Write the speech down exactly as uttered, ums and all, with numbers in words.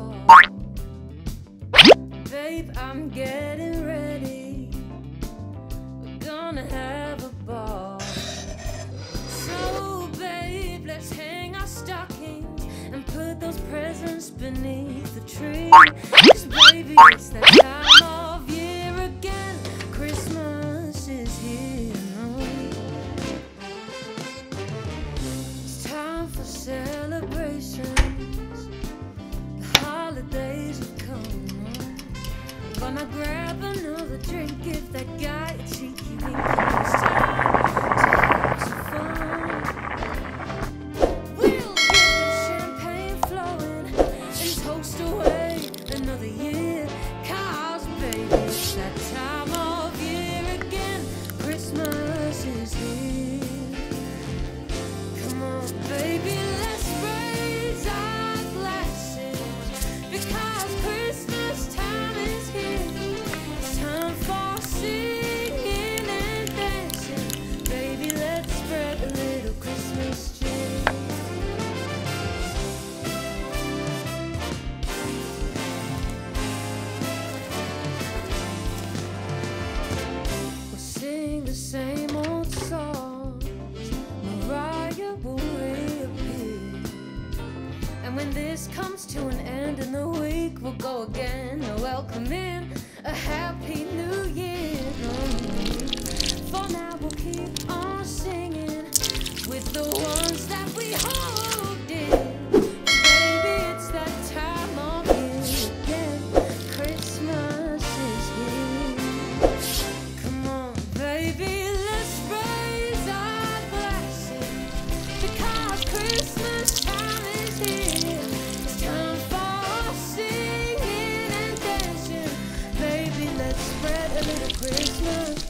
fall. Babe, I'm getting ready. We're gonna have a ball. So, babe, let's hang our stockings and put those presents beneath the tree. 'Cause baby, it's that time of year again. Christmas is here. It's time for celebrations. The holidays have come. Gonna grab another drink, give that guy a cheeky wink. It's time to have some fun. We'll get the champagne flowing and toast away another year. 'Cause baby, it's that time of year again. Christmas is here. Come on, baby, let's raise our glasses, because Christmas time is here. It's time for singing and dancing. Baby, let's spread a little Christmas cheer. We'll sing the same old songs. Mariah will reappear. And when this comes to an end in the week, we'll go again, welcoming a happy new year. For now, we'll keep on singing with the ones that we hold dear. Baby, it's that time of year again. Christmas is here. Come on, baby, let's raise our glasses, because Christmas time is here. It's time for singing and dancing. Baby, let's spread a little Christmas